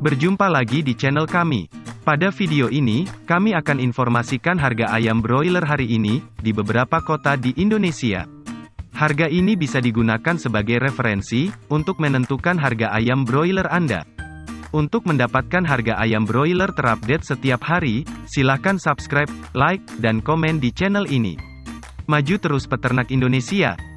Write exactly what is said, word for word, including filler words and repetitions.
Berjumpa lagi di channel kami. Pada video ini, kami akan informasikan harga ayam broiler hari ini, di beberapa kota di Indonesia. Harga ini bisa digunakan sebagai referensi, untuk menentukan harga ayam broiler Anda. Untuk mendapatkan harga ayam broiler terupdate setiap hari, silakan subscribe, like, dan komen di channel ini. Maju terus peternak Indonesia!